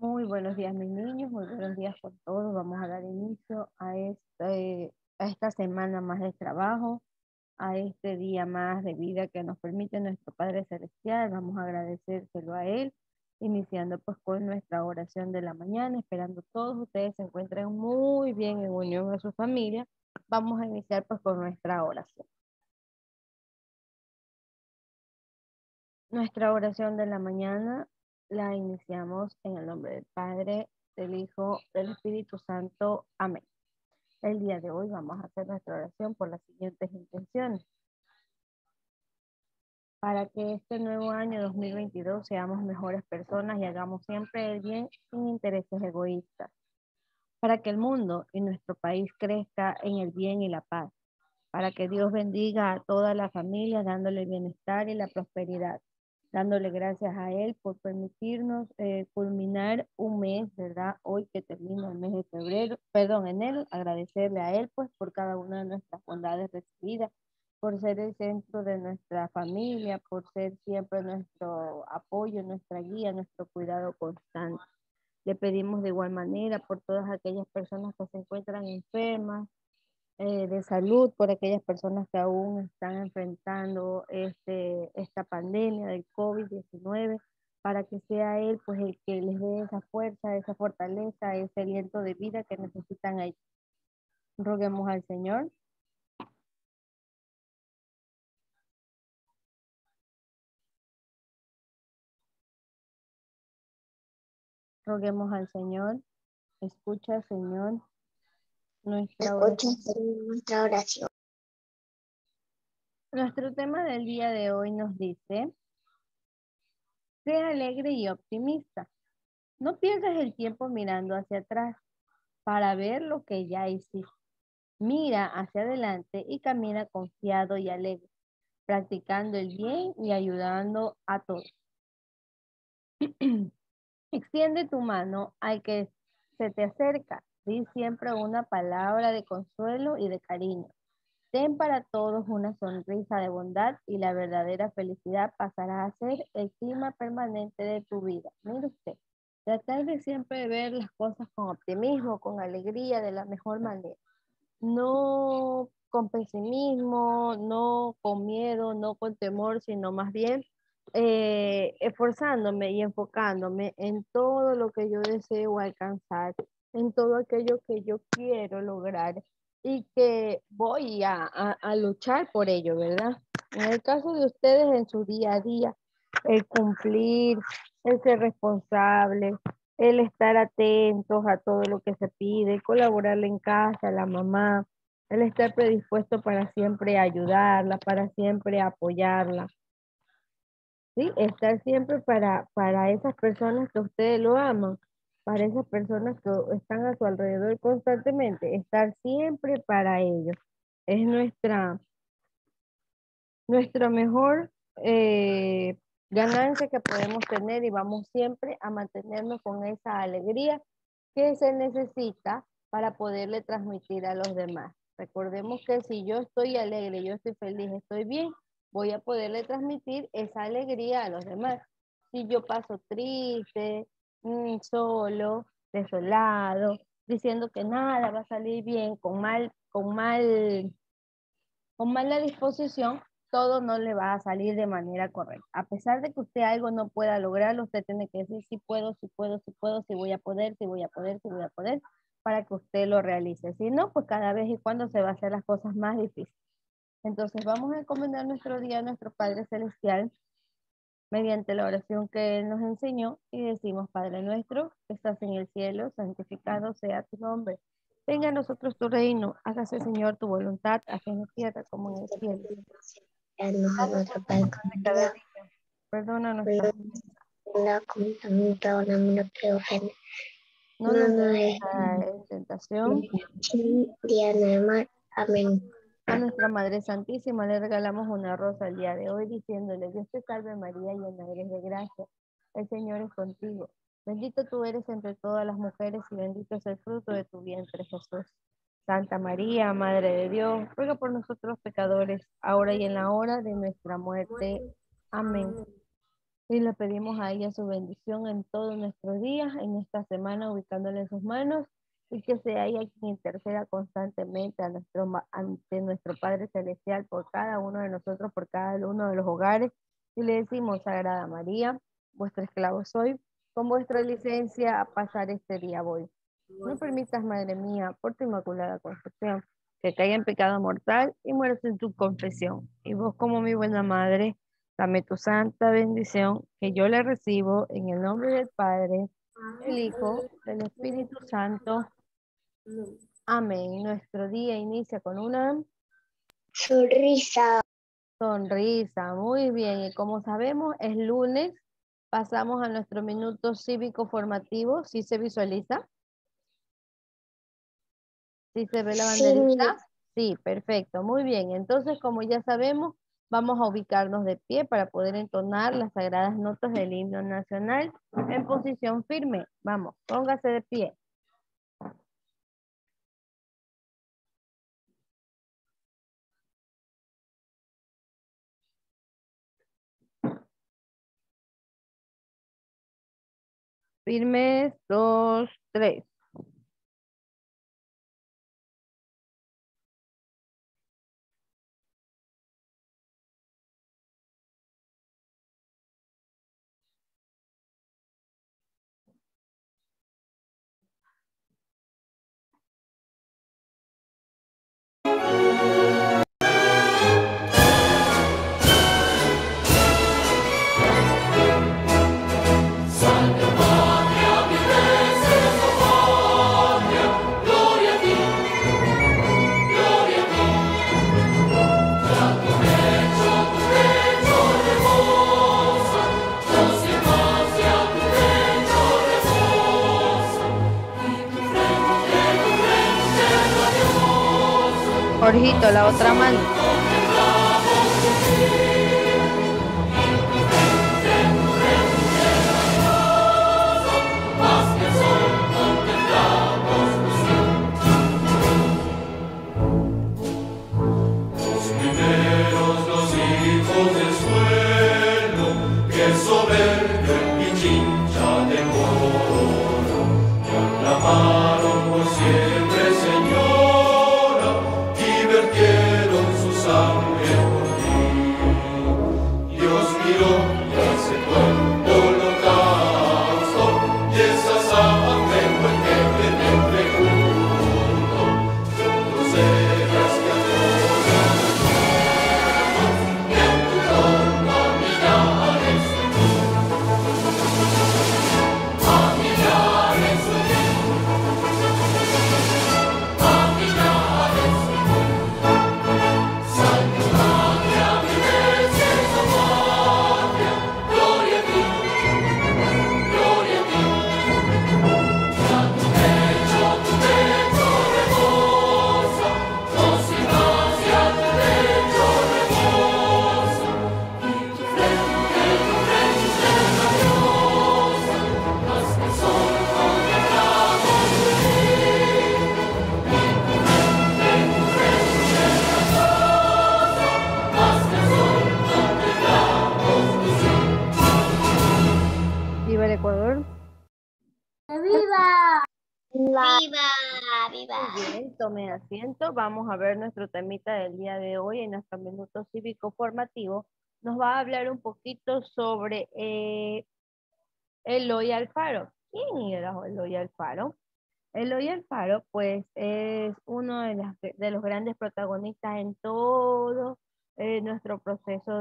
Muy buenos días, mis niños, muy buenos días por todos. Vamos a dar inicio a esta semana más de trabajo, a este día más de vida que nos permite nuestro Padre Celestial. Vamos a agradecérselo a Él, iniciando pues con nuestra oración de la mañana, esperando todos ustedes se encuentren muy bien en unión a su familia. Vamos a iniciar pues con nuestra oración. Nuestra oración de la mañana la iniciamos en el nombre del Padre, del Hijo, del Espíritu Santo. Amén. El día de hoy vamos a hacer nuestra oración por las siguientes intenciones. Para que este nuevo año 2022 seamos mejores personas y hagamos siempre el bien sin intereses egoístas. Para que el mundo y nuestro país crezca en el bien y la paz. Para que Dios bendiga a toda la familia dándole el bienestar y la prosperidad, dándole gracias a Él por permitirnos culminar un mes, ¿verdad? Hoy que termina el mes de febrero, perdón, enero, agradecerle a Él pues por cada una de nuestras bondades recibidas, por ser el centro de nuestra familia, por ser siempre nuestro apoyo, nuestra guía, nuestro cuidado constante. Le pedimos de igual manera por todas aquellas personas que se encuentran enfermas, de salud, por aquellas personas que aún están enfrentando esta pandemia del COVID-19, para que sea Él pues el que les dé esa fuerza, esa fortaleza, ese aliento de vida que necesitan ahí. Roguemos al Señor. Roguemos al Señor. Escucha, Señor, nuestra Escucha, oración. Señor, nuestra oración. Nuestro tema del día de hoy nos dice: sea alegre y optimista. No pierdas el tiempo mirando hacia atrás para ver lo que ya hiciste. Mira hacia adelante y camina confiado y alegre, practicando el bien y ayudando a todos. Extiende tu mano al que se te acerca. Di siempre una palabra de consuelo y de cariño. Ten para todos una sonrisa de bondad y la verdadera felicidad pasará a ser el clima permanente de tu vida. Mire usted, tratar de siempre ver las cosas con optimismo, con alegría, de la mejor manera. No con pesimismo, no con miedo, no con temor, sino más bien esforzándome y enfocándome en todo lo que yo deseo alcanzar, en todo aquello que yo quiero lograr y que voy a luchar por ello, ¿verdad? En el caso de ustedes en su día a día, el cumplir, el ser responsable, el estar atentos a todo lo que se pide, colaborarle en casa, a la mamá, el estar predispuesto para siempre ayudarla, para siempre apoyarla, ¿sí? Estar siempre para esas personas que ustedes lo aman, para esas personas que están a su alrededor constantemente, estar siempre para ellos. Es nuestra mejor ganancia que podemos tener y vamos siempre a mantenernos con esa alegría que se necesita para poderle transmitir a los demás. Recordemos que si yo estoy alegre, yo estoy feliz, estoy bien, voy a poderle transmitir esa alegría a los demás. Si yo paso triste, solo, desolado, diciendo que nada va a salir bien, con mala disposición, todo no le va a salir de manera correcta. A pesar de que usted algo no pueda lograrlo, usted tiene que decir sí puedo, sí puedo, sí puedo, sí voy a poder, sí voy a poder, sí voy a poder, para que usted lo realice. Si no, pues cada vez y cuando se va a hacer las cosas más difíciles. Entonces vamos a encomendar nuestro día a nuestro Padre Celestial mediante la oración que Él nos enseñó y decimos: Padre nuestro, que estás en el cielo, santificado sea tu nombre. Venga a nosotros tu reino, hágase Señor tu voluntad, así en la tierra como en el cielo. Danos a Danos nuestro el pan pan cada de cada día. día. Perdona nuestras ofensas. No también perdonamos que ofende. No No nos nos dejes dejes caer en tentación. día de mal. Amén. A nuestra Madre Santísima le regalamos una rosa el día de hoy diciéndole: Dios te salve María, llena eres de gracia. El Señor es contigo. Bendito tú eres entre todas las mujeres y bendito es el fruto de tu vientre, Jesús. Santa María, Madre de Dios, ruega por nosotros pecadores, ahora y en la hora de nuestra muerte. Amén. Y le pedimos a ella su bendición en todos nuestros días, en esta semana, ubicándola en sus manos, y que sea ella quien interceda constantemente ante nuestro Padre Celestial por cada uno de nosotros, por cada uno de los hogares. Y le decimos, Sagrada María, vuestro esclavo soy, con vuestra licencia a pasar este día voy. No permitas, Madre mía, por tu inmaculada concepción, que caiga en pecado mortal y mueras en tu confesión. Y vos, como mi buena madre, dame tu santa bendición, que yo le recibo en el nombre del Padre, del Hijo, del Espíritu Santo. Amén. Nuestro día inicia con una sonrisa. sonrisa. Muy bien. Y como sabemos, es lunes. Pasamos a nuestro minuto cívico formativo. ¿Sí se visualiza? ¿Sí se ve la banderita? Sí, perfecto. Muy bien. Entonces, como ya sabemos, vamos a ubicarnos de pie para poder entonar las sagradas notas del himno nacional en posición firme. Vamos, póngase de pie. Firmes, 2, 3. Jorgito, la otra mano. Viva el Ecuador. ¡Viva! ¡Viva! Muy bien, tome asiento. Vamos a ver nuestro temita del día de hoy en nuestro minuto cívico formativo. Nos va a hablar un poquito sobre Eloy Alfaro. ¿Quién era Eloy Alfaro? Eloy Alfaro, pues, es uno de los grandes protagonistas en todo nuestro proceso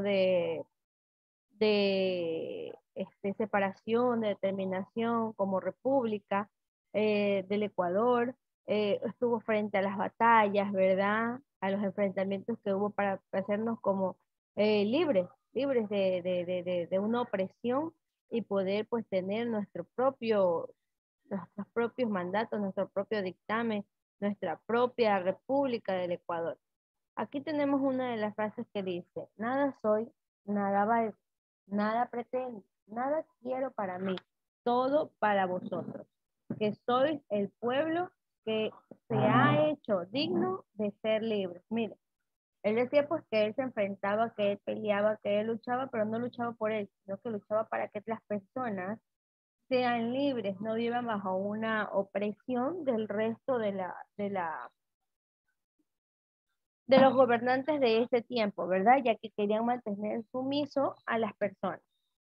de separación, de determinación como república del Ecuador. Estuvo frente a las batallas, ¿verdad? A los enfrentamientos que hubo para hacernos como libres de una opresión y poder pues tener nuestros propios mandatos, nuestro propio dictamen, nuestra propia República del Ecuador. Aquí tenemos una de las frases que dice, nada soy, nada valgo, nada pretendo, nada quiero para mí, todo para vosotros, que sois el pueblo que se ha hecho digno de ser libre. Mire, Él decía pues que él se enfrentaba, que él peleaba, que él luchaba, pero no luchaba por él, sino que luchaba para que las personas sean libres, no vivan bajo una opresión del resto de los gobernantes de ese tiempo, ¿verdad? Ya que querían mantener sumiso a las personas.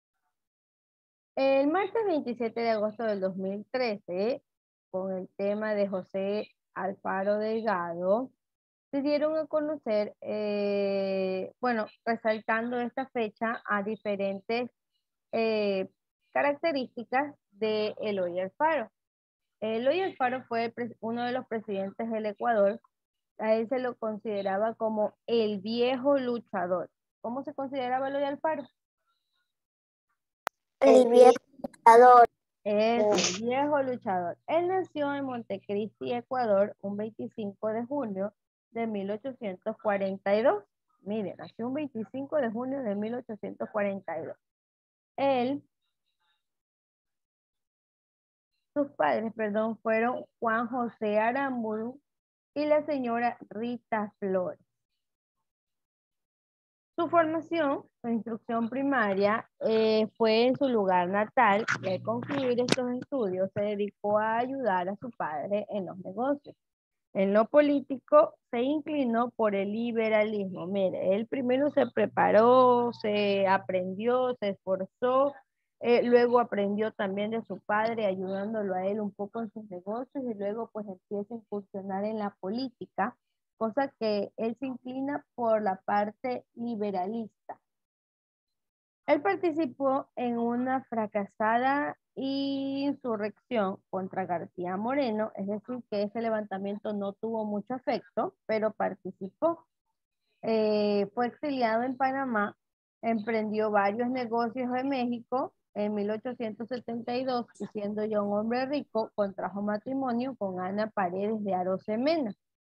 El martes 27 de agosto del 2013, con el tema de José Alfaro Delgado, se dieron a conocer, bueno, resaltando esta fecha a diferentes características de Eloy Alfaro. Eloy Alfaro fue uno de los presidentes del Ecuador. A él se lo consideraba como el viejo luchador. ¿Cómo se consideraba Eloy Alfaro? El viejo luchador. Es el viejo luchador. Él nació en Montecristi, Ecuador, un 25 de junio de 1842. Miren, nació un 25 de junio de 1842. Él, sus padres, perdón, fueron Juan José Aramburu y la señora Rita Flores. Su formación, su instrucción primaria, fue en su lugar natal y al concluir estos estudios se dedicó a ayudar a su padre en los negocios. En lo político se inclinó por el liberalismo. Mire, él primero se preparó, se aprendió, se esforzó, luego aprendió también de su padre, ayudándolo a él un poco en sus negocios y luego pues empieza a incursionar en la política, cosa que él se inclina por la parte liberalista. Él participó en una fracasada insurrección contra García Moreno, es decir, que ese levantamiento no tuvo mucho efecto, pero participó. Fue exiliado en Panamá, emprendió varios negocios en México. En 1872, y siendo ya un hombre rico, contrajo matrimonio con Ana Paredes de Arosemena.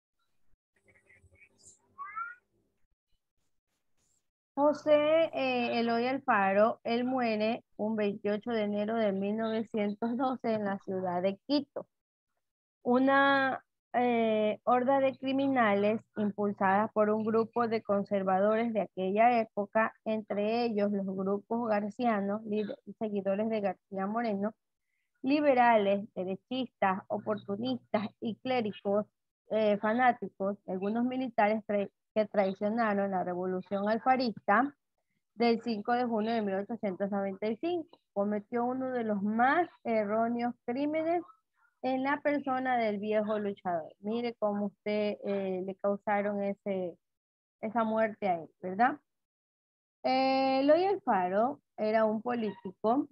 José Eloy Alfaro, él muere un 28 de enero de 1912 en la ciudad de Quito. Una horda de criminales impulsada por un grupo de conservadores de aquella época, entre ellos los grupos garcianos, seguidores de García Moreno, liberales, derechistas, oportunistas y clérigos fanáticos, algunos militares que traicionaron la revolución alfarista del 5 de junio de 1895. Cometió uno de los más erróneos crímenes en la persona del viejo luchador. Mire cómo usted le causaron esa muerte a él, ¿verdad? Eloy Alfaro era un político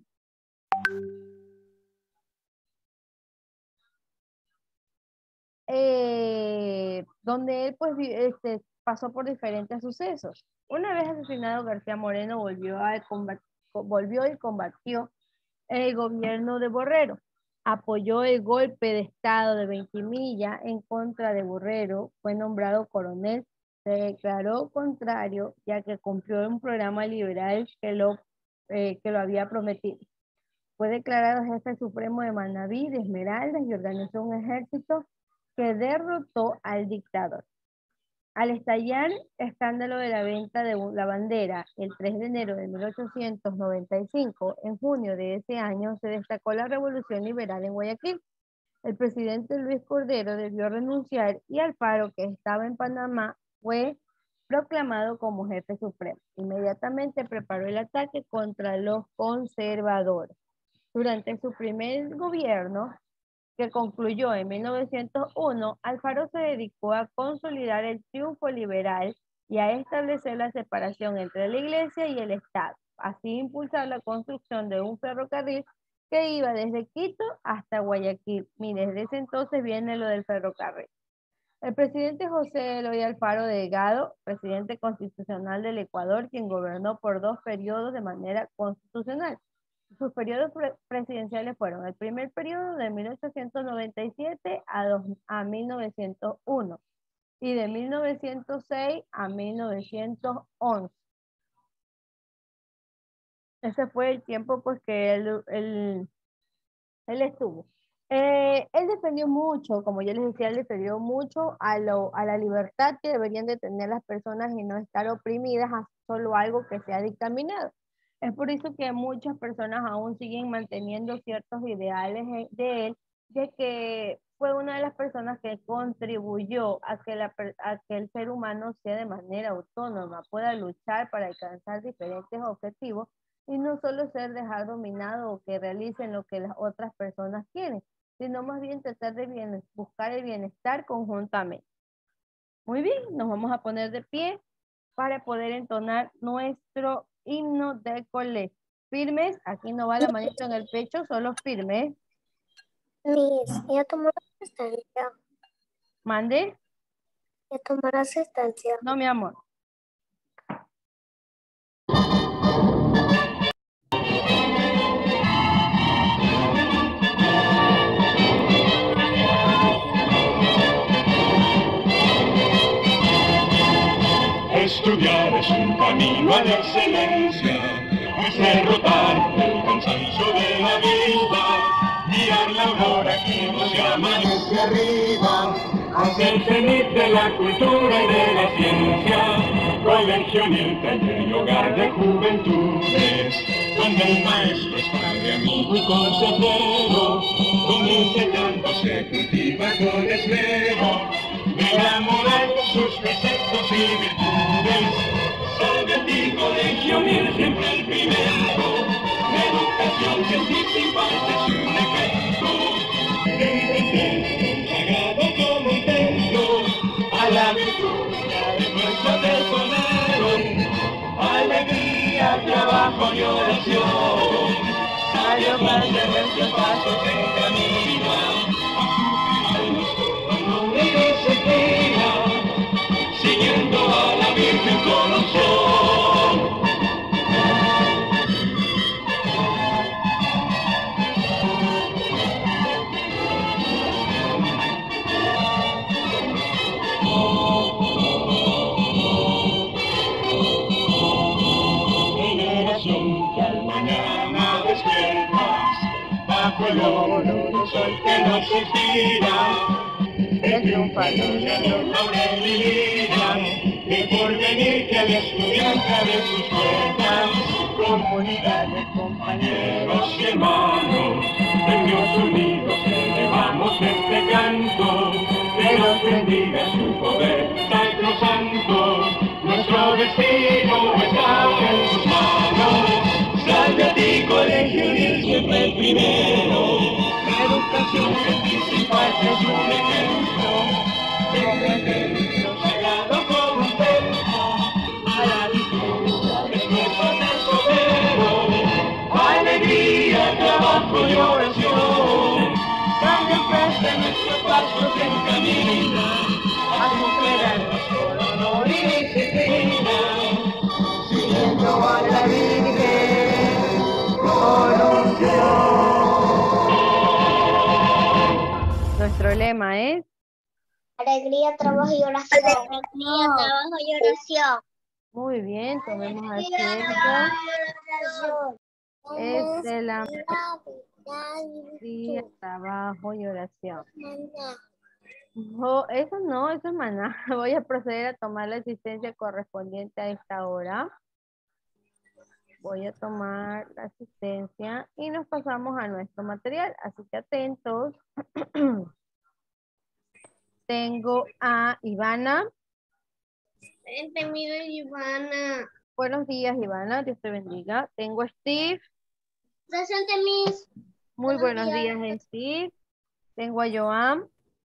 donde él pues pasó por diferentes sucesos. Una vez asesinado García Moreno, volvió y combatió el gobierno de Borrero. Apoyó el golpe de estado de Ventimilla en contra de Borrero, fue nombrado coronel, se declaró contrario ya que cumplió un programa liberal que lo había prometido. Fue declarado jefe supremo de Manabí, de Esmeraldas y organizó un ejército que derrotó al dictador. Al estallar el escándalo de la venta de la bandera el 3 de enero de 1895, en junio de ese año se destacó la revolución liberal en Guayaquil. El presidente Luis Cordero debió renunciar y Alfaro, que estaba en Panamá, fue proclamado como jefe supremo. Inmediatamente preparó el ataque contra los conservadores. Durante su primer gobierno, que concluyó en 1901, Alfaro se dedicó a consolidar el triunfo liberal y a establecer la separación entre la Iglesia y el Estado, así impulsar la construcción de un ferrocarril que iba desde Quito hasta Guayaquil. Mire, desde ese entonces viene lo del ferrocarril. El presidente José Eloy Alfaro Delgado, presidente constitucional del Ecuador, quien gobernó por 2 periodos de manera constitucional. Sus periodos presidenciales fueron el primer periodo de 1897 a 1901 y de 1906 a 1911. Ese fue el tiempo pues que él estuvo. Él defendió mucho, como yo les decía, él defendió mucho a la libertad que deberían de tener las personas y no estar oprimidas a solo algo que sea dictaminado. Es por eso que muchas personas aún siguen manteniendo ciertos ideales de él, de que fue una de las personas que contribuyó a que, a que el ser humano sea de manera autónoma, pueda luchar para alcanzar diferentes objetivos y no solo ser dejar dominado o que realicen lo que las otras personas quieren, sino más bien tratar de buscar el bienestar conjuntamente. Muy bien, nos vamos a poner de pie para poder entonar nuestro himno del colegio. Firmes, aquí no va la manito en el pecho, solo firmes. Miss, ya tomó la asistencia. Mande. Ya tomó la asistencia. No, mi amor. Estudiar es un camino a la excelencia, es derrotar el cansancio de la vida, mirar la aurora que nos llama desde arriba, hacer cenit de la cultura y de la ciencia, colegio en el taller y hogar de juventudes, donde el maestro es padre, amigo y consejero, donde ese canto se cultiva con esmero, de la moral, sus preceptos y virtudes. Salve a ti, colegio, mil siempre el primero. La educación que sí se imparte es un ejemplo. Sagrado como un templo, a la virtud de nuestro tesonero. Alegría, trabajo y oración. Salió para nuestros pasos en camino. Siguiendo a la Virgen con un son. Generación que al mañana despiertas, bajo el oro del sol que nos inspira. El triunfador de los laurel y lira, el porvenir que al estudiante abre sus puertas, comunidad de compañeros y hermanos, en Dios unidos elevamos este canto, que nos bendiga su poder sacrosanto, nuestro destino está en sus manos, salve a ti colegio unir siempre el primero, la educación principal es un ejemplo, como ejemplo sagrado como un templo, a la victoria de nuestro tesorero, alegría, trabajo y oración, cambio fuerza nuestros pasos en camino, a superarnos con honor y disciplina, siguiendo a la Virgen con unción. Nuestro lema es Alegría, trabajo y oración. Alegría, trabajo y oración. muy bien, tomemos asiento. Es de la alegría, trabajo y oración. Eso no, eso es maná. Voy a proceder a tomar la asistencia correspondiente a esta hora. Voy a tomar la asistencia y nos pasamos a nuestro material. Así que atentos. Tengo a Ivana. Entendido, Ivana. Buenos días, Ivana. Dios te bendiga. Tengo a Steve. Presente, Miss. Muy buenos días, Steve. Tengo a Joan.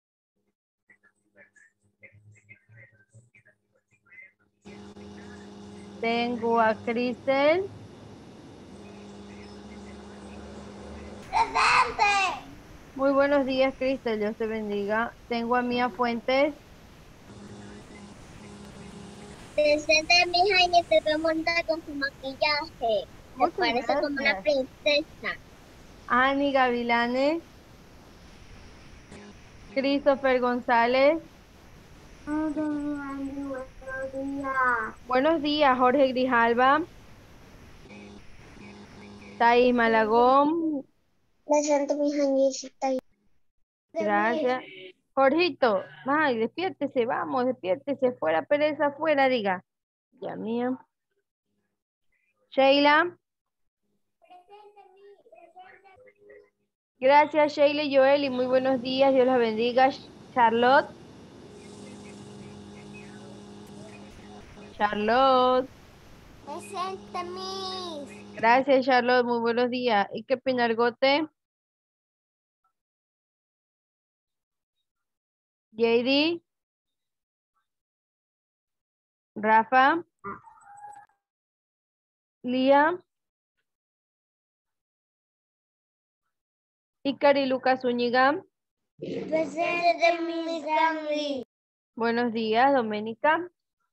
Tengo a Cristel. Presente. Muy buenos días, Cristel. Dios te bendiga. Tengo a Mía Fuentes. Presente, mija, y te veo montar con su maquillaje. Me Muchas parece gracias. como una princesa. Ani Gavilanes. Christopher González. Buenos días, Jorge Grijalva. Thais Malagón. Presente, mija, Jessica. Gracias. Jorgito, ay, despiértese, vamos, despiértese, fuera pereza, fuera, diga. Ya mía. Sheila. Gracias, Sheila y Joel, y muy buenos días, Dios los bendiga. Charlotte. Charlotte. Presente, Miss. Gracias, Charlotte, muy buenos días. ¿Y qué Pinargote? JD. Rafa. Lía. Icari Lucas Zúñiga. Presente, Miss Gandhi. Buenos días, Doménica.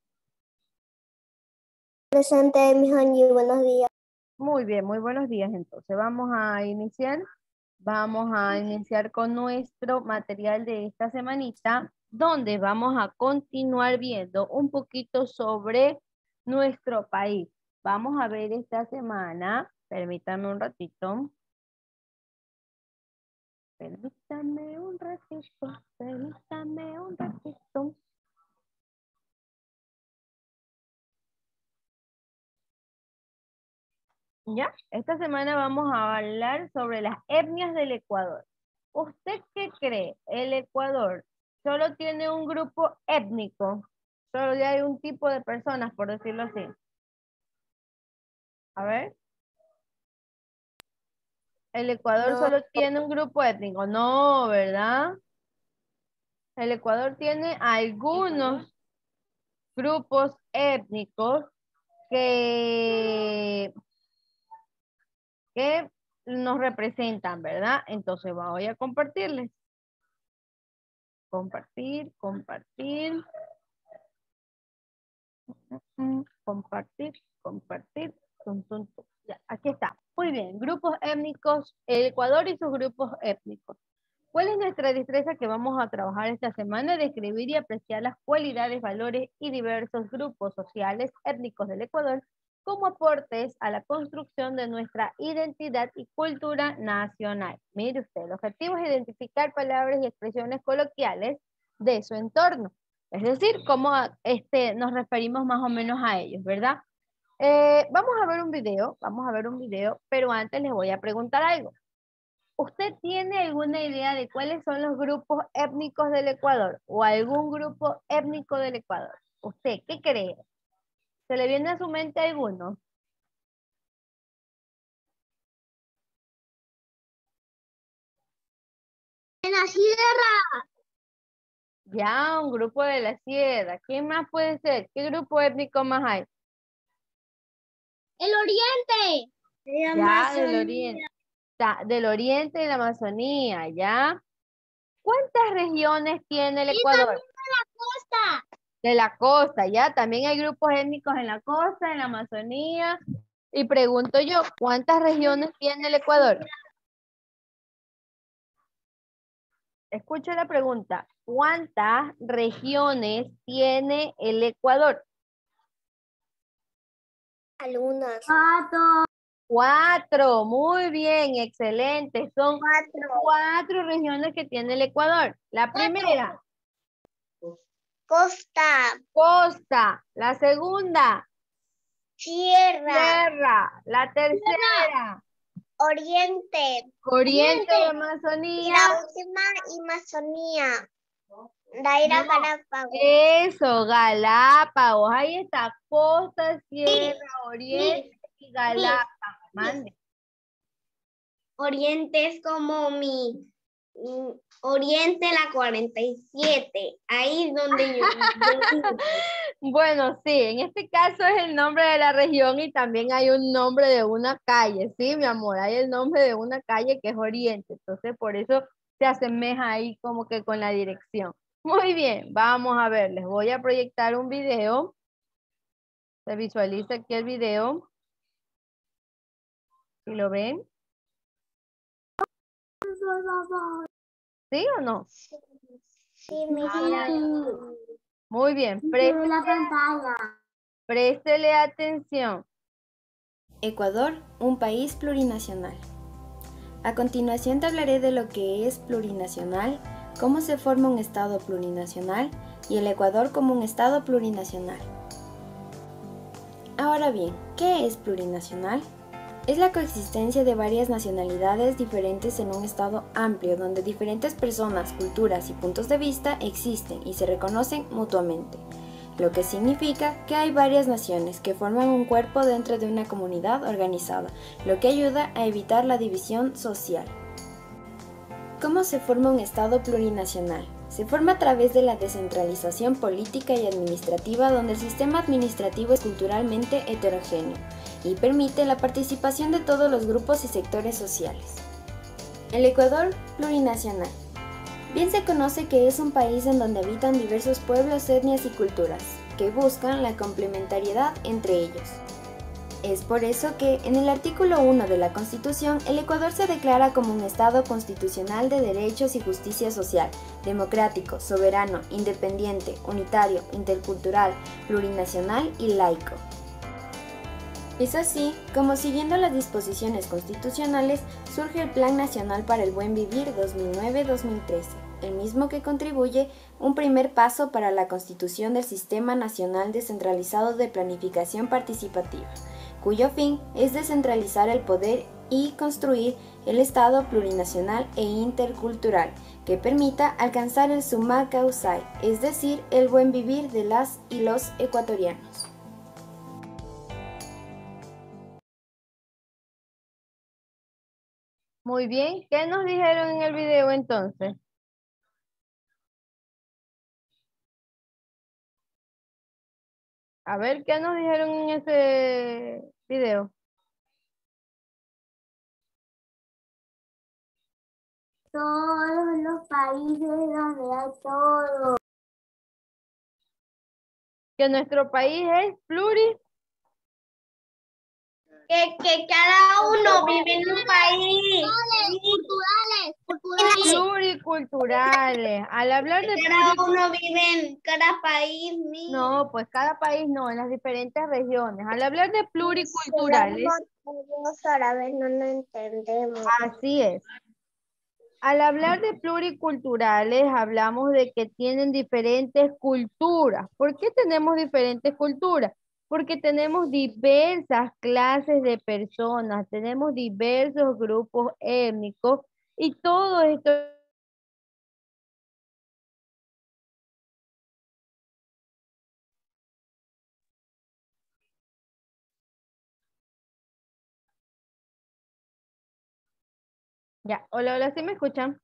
Presente, Miss Angie. Buenos días. Muy bien, muy buenos días. Entonces, vamos a iniciar. Vamos a iniciar con nuestro material de esta semanita, donde vamos a continuar viendo un poquito sobre nuestro país. Vamos a ver esta semana, permítanme un ratito. Permítame un ratito, permítame un ratito. Ya, esta semana vamos a hablar sobre las etnias del Ecuador. ¿Usted qué cree? ¿El Ecuador solo tiene un grupo étnico? Solo ya hay un tipo de personas, por decirlo así. A ver. ¿El Ecuador No. solo tiene un grupo étnico? No, ¿verdad? El Ecuador tiene algunos grupos étnicos que nos representan, ¿verdad? Entonces voy a compartirles. Compartir, compartir. Compartir, compartir. Tum, tum, tum. Ya, aquí está. Muy bien, grupos étnicos, el Ecuador y sus grupos étnicos. ¿Cuál es nuestra destreza que vamos a trabajar esta semana? Describir y apreciar las cualidades, valores y diversos grupos sociales étnicos del Ecuador como aportes a la construcción de nuestra identidad y cultura nacional. Mire usted, el objetivo es identificar palabras y expresiones coloquiales de su entorno. Es decir, cómo nos referimos más o menos a ellos, ¿verdad? Vamos a ver un video, pero antes les voy a preguntar algo. ¿Usted tiene alguna idea de cuáles son los grupos étnicos del Ecuador o algún grupo étnico del Ecuador? ¿Usted qué cree? ¿Se le viene a su mente alguno? En la sierra. Ya, un grupo de la sierra. ¿Quién más puede ser? ¿Qué grupo étnico más hay? El oriente. Ya, del oriente. Del oriente y la Amazonía, ¿ya? ¿Cuántas regiones tiene el Ecuador? Costa. De la costa, ¿ya? También hay grupos étnicos en la costa, en la Amazonía. Y pregunto yo, ¿cuántas regiones tiene el Ecuador? Escucho la pregunta. ¿Cuántas regiones tiene el Ecuador? Algunas. 4. Muy bien, excelente. Son 4 regiones que tiene el Ecuador. La primera, Costa. costa. La segunda, Sierra. tierra. La tercera, Oriente. oriente y Y Amazonía. la última, Amazonía. Daira No. Galápagos. Eso, Galápagos. Ahí está, costa, sierra, oriente y Galápagos. Mande. Oriente es como Oriente la 47. Ahí es donde yo Bueno, sí, en este caso es el nombre de la región y también hay un nombre de una calle, sí, mi amor, hay el nombre de una calle que es Oriente, entonces por eso se asemeja ahí como que con la dirección. Muy bien, vamos a ver, les voy a proyectar un video. Se visualiza aquí el video. ¿Sí lo ven? ¿Sí o no? Sí, mi Muy bien, la pantalla. préstele atención. Ecuador, un país plurinacional. A continuación te hablaré de lo que es plurinacional, cómo se forma un Estado plurinacional y el Ecuador como un Estado plurinacional. Ahora bien, ¿qué es plurinacional? Es la coexistencia de varias nacionalidades diferentes en un Estado amplio donde diferentes personas, culturas y puntos de vista existen y se reconocen mutuamente, lo que significa que hay varias naciones que forman un cuerpo dentro de una comunidad organizada, lo que ayuda a evitar la división social. ¿Cómo se forma un Estado plurinacional? Se forma a través de la descentralización política y administrativa, donde el sistema administrativo es culturalmente heterogéneo y permite la participación de todos los grupos y sectores sociales. El Ecuador plurinacional. Bien se conoce que es un país en donde habitan diversos pueblos, etnias y culturas, que buscan la complementariedad entre ellos. Es por eso que, en el artículo 1 de la Constitución, el Ecuador se declara como un Estado constitucional de derechos y justicia social, democrático, soberano, independiente, unitario, intercultural, plurinacional y laico. Es así como, siguiendo las disposiciones constitucionales, surge el Plan Nacional para el Buen Vivir 2009-2013, el mismo que contribuye un primer paso para la constitución del Sistema Nacional Descentralizado de Planificación Participativa, cuyo fin es descentralizar el poder y construir el Estado plurinacional e intercultural que permita alcanzar el summa causae, es decir, el buen vivir de las y los ecuatorianos. Muy bien, ¿qué nos dijeron en el video entonces? A ver, ¿qué nos dijeron en ese video? Todos los países donde hay todo. Que nuestro país es Que cada uno vive en un país. Culturales. pluriculturales. Al hablar de Cada uno vive en cada país. no, pues cada país no, en las diferentes regiones. Al hablar de pluriculturales, Los árabes no lo entendemos. así es. Al hablar de pluriculturales, hablamos de que tienen diferentes culturas. ¿Por qué tenemos diferentes culturas? Porque tenemos diversas clases de personas, tenemos diversos grupos étnicos y todo esto. Ya, hola, hola, ¿sí me escuchan?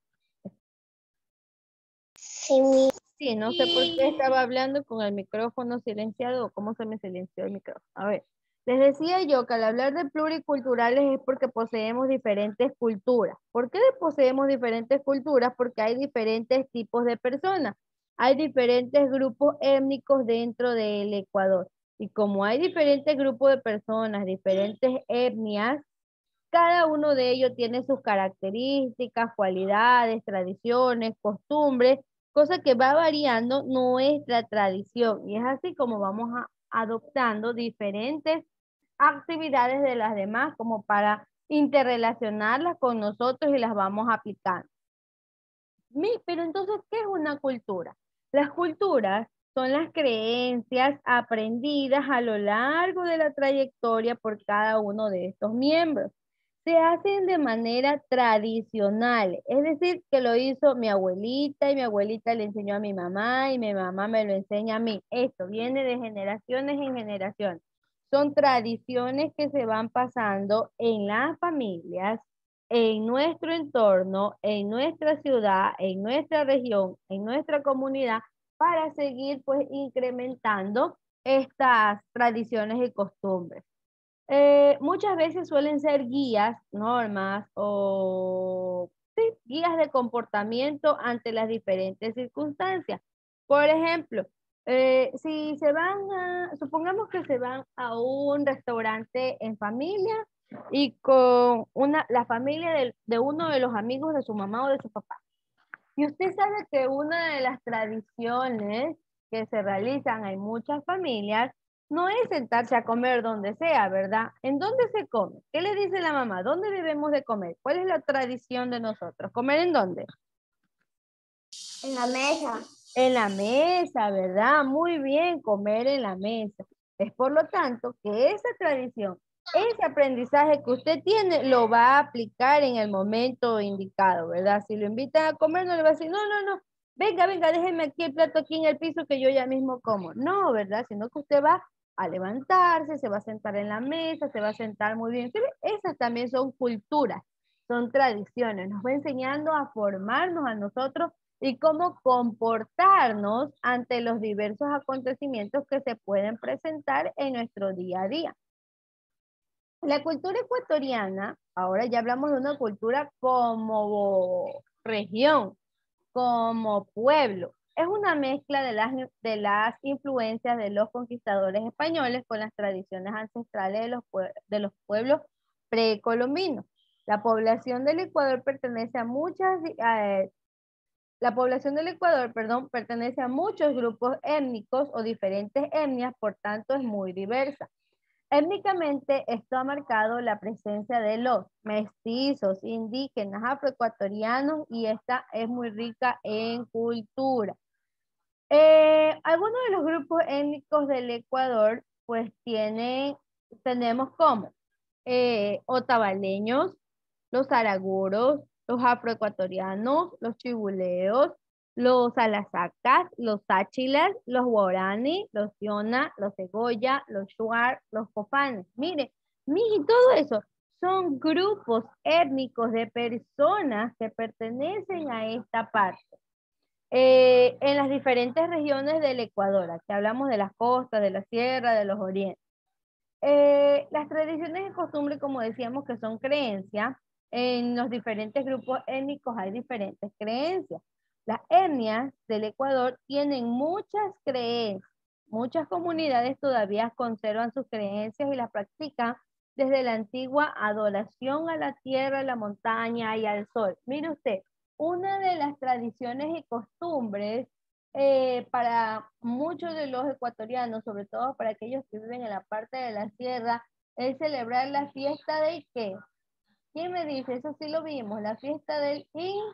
Sí, Sí, no sé por qué estaba hablando con el micrófono silenciado o cómo se me silenció el micrófono. A ver, les decía yo que al hablar de pluriculturales es porque poseemos diferentes culturas. ¿Por qué poseemos diferentes culturas? Porque hay diferentes tipos de personas. Hay diferentes grupos étnicos dentro del Ecuador. Y como hay diferentes grupos de personas, diferentes etnias, cada uno de ellos tiene sus características, cualidades, tradiciones, costumbres, cosa que va variando nuestra tradición. Y es así como vamos adoptando diferentes actividades de las demás como para interrelacionarlas con nosotros y las vamos aplicando. Pero entonces, ¿qué es una cultura? Las culturas son las creencias aprendidas a lo largo de la trayectoria por cada uno de estos miembros. Se hacen de manera tradicional, es decir, que lo hizo mi abuelita y mi abuelita le enseñó a mi mamá y mi mamá me lo enseña a mí. Esto viene de generaciones en generaciones. Son tradiciones que se van pasando en las familias, en nuestro entorno, en nuestra ciudad, en nuestra región, en nuestra comunidad, para seguir pues incrementando estas tradiciones y costumbres. Muchas veces suelen ser guías, normas o sí, guías de comportamiento ante las diferentes circunstancias. Por ejemplo, si se van supongamos que se van a un restaurante en familia y con la familia de uno de los amigos de su mamá o de su papá. Y usted sabe que una de las tradiciones que se realizan en muchas familias no es sentarse a comer donde sea, ¿verdad? ¿En dónde se come? ¿Qué le dice la mamá? ¿Dónde debemos de comer? ¿Cuál es la tradición de nosotros? ¿Comer en dónde? En la mesa. En la mesa, ¿verdad? Muy bien, comer en la mesa. Es por lo tanto que esa tradición, ese aprendizaje que usted tiene, lo va a aplicar en el momento indicado, ¿verdad? Si lo invitan a comer, no le va a decir, no, no, no, venga, venga, déjeme aquí el plato aquí en el piso que yo ya mismo como. No, ¿verdad? Sino que usted va a levantarse, se va a sentar en la mesa, se va a sentar muy bien. ¿Sí ve? Esas también son culturas, son tradiciones. Nos va enseñando a formarnos a nosotros y cómo comportarnos ante los diversos acontecimientos que se pueden presentar en nuestro día a día. La cultura ecuatoriana, ahora ya hablamos de una cultura como región, como pueblo. Es una mezcla de las influencias de los conquistadores españoles con las tradiciones ancestrales de los pueblos precolombinos. La población del Ecuador pertenece a la población del Ecuador, perdón, pertenece a muchos grupos étnicos o diferentes etnias, por tanto es muy diversa. Étnicamente, esto ha marcado la presencia de los mestizos, indígenas, afroecuatorianos y esta es muy rica en cultura. Algunos de los grupos étnicos del Ecuador, pues tenemos como otavaleños, los araguros, los afroecuatorianos, los chibuleos, los alasacas, los táchilas, los guaraní, los tiona, los cegoya, los shuar, los cofanes. Mire, mire, todo eso son grupos étnicos de personas que pertenecen a esta parte. En las diferentes regiones del Ecuador, aquí hablamos de las costas, de la sierra, de los orientes. Las tradiciones y costumbres, como decíamos, que son creencias, en los diferentes grupos étnicos hay diferentes creencias. Las etnias del Ecuador tienen muchas creencias. Muchas comunidades todavía conservan sus creencias y las practican desde la antigua adoración a la tierra, a la montaña y al sol. Mire usted, una de las tradiciones y costumbres para muchos de los ecuatorianos, sobre todo para aquellos que viven en la parte de la sierra, es celebrar la fiesta de ¿qué? ¿Quién me dice? Eso sí lo vimos, la fiesta del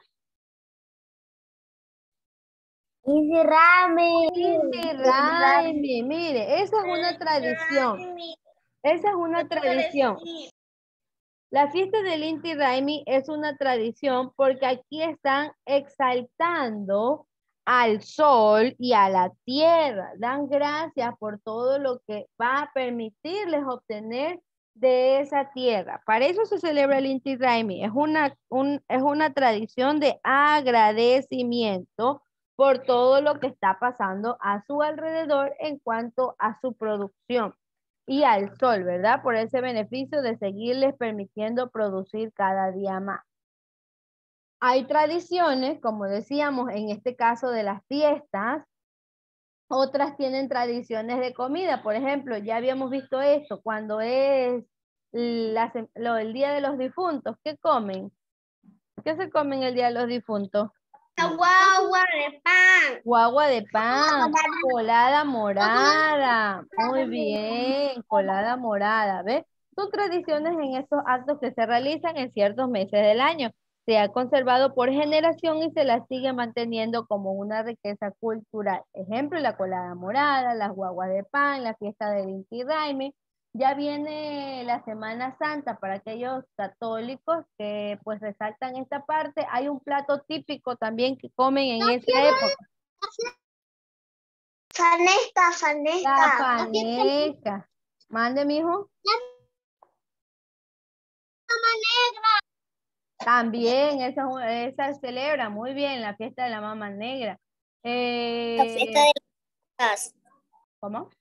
Inti Raymi. Inti Raymi. Mire, esa es una tradición. Esa es una tradición. La fiesta del Inti Raymi es una tradición porque aquí están exaltando al sol y a la tierra. Dan gracias por todo lo que va a permitirles obtener de esa tierra. Para eso se celebra el Inti Raymi. Es una tradición de agradecimiento por todo lo que está pasando a su alrededor en cuanto a su producción. Y al sol, ¿verdad? Por ese beneficio de seguirles permitiendo producir cada día más. Hay tradiciones, como decíamos, en este caso de las fiestas, otras tienen tradiciones de comida. Por ejemplo, ya habíamos visto esto, cuando es el Día de los Difuntos, ¿qué comen? ¿Qué se comen el Día de los Difuntos? Guagua de pan. Guagua de pan, colada morada. Muy bien, colada morada, ¿ves? Son tradiciones en estos actos que se realizan en ciertos meses del año. Se ha conservado por generación y se la sigue manteniendo como una riqueza cultural. Ejemplo, la colada morada, las guaguas de pan, la fiesta del Inti Raymi. Ya viene la Semana Santa para aquellos católicos que pues resaltan esta parte. Hay un plato típico también que comen en esa época. Fanesca, La fanesca. faneca. Mande, mijo. También, esa celebra muy bien la fiesta de la Mama Negra. La fiesta de las. ¿Cómo?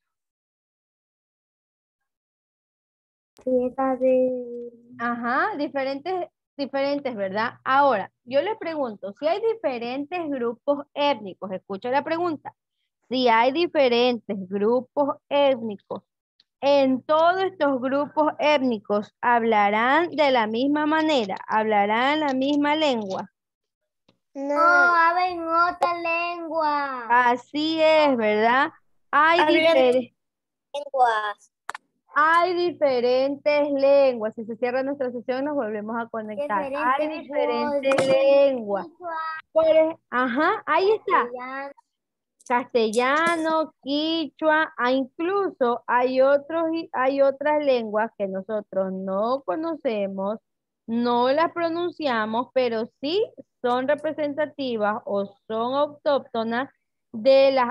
Fiesta de. Ajá, diferentes, ¿verdad? Ahora, yo le pregunto, si hay diferentes grupos étnicos, escucha la pregunta, si hay diferentes grupos étnicos, en todos estos grupos étnicos hablarán de la misma manera, hablarán la misma lengua. No, hablan otra lengua. Así es, ¿verdad? Hay Hablan- diferentes. lenguas. Hay diferentes lenguas. Si se cierra nuestra sesión, nos volvemos a conectar. Hay diferentes lenguas. Ajá, ahí está. Castellano, quichua, incluso hay otras lenguas que nosotros no conocemos, no las pronunciamos, pero sí son representativas o son autóctonas de las